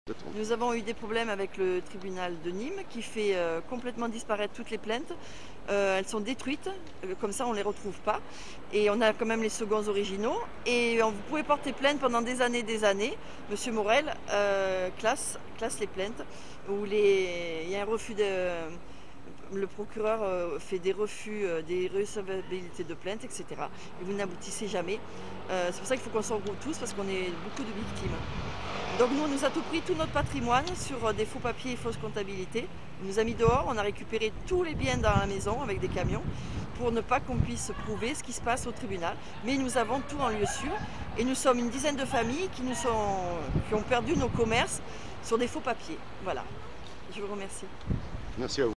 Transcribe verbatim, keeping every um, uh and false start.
Nous avons eu des problèmes avec le tribunal de Nîmes qui fait euh, complètement disparaître toutes les plaintes. Euh, elles sont détruites, euh, comme ça on ne les retrouve pas. Et on a quand même les seconds originaux. Et euh, vous pouvez porter plainte pendant des années des années. Monsieur Morel euh, classe, classe les plaintes. Où les... il y a un refus de... Le procureur euh, fait des refus, euh, des recevabilités de plaintes, et cetera. Et vous n'aboutissez jamais. Euh, c'est pour ça qu'il faut qu'on s'en regroupe tous parce qu'on est beaucoup de victimes. Donc nous, on nous a tout pris, tout notre patrimoine sur des faux papiers et fausses comptabilités. On nous a mis dehors, on a récupéré tous les biens dans la maison avec des camions pour ne pas qu'on puisse prouver ce qui se passe au tribunal. Mais nous avons tout en lieu sûr et nous sommes une dizaine de familles qui, nous sont, qui ont perdu nos commerces sur des faux papiers. Voilà. Je vous remercie. Merci à vous.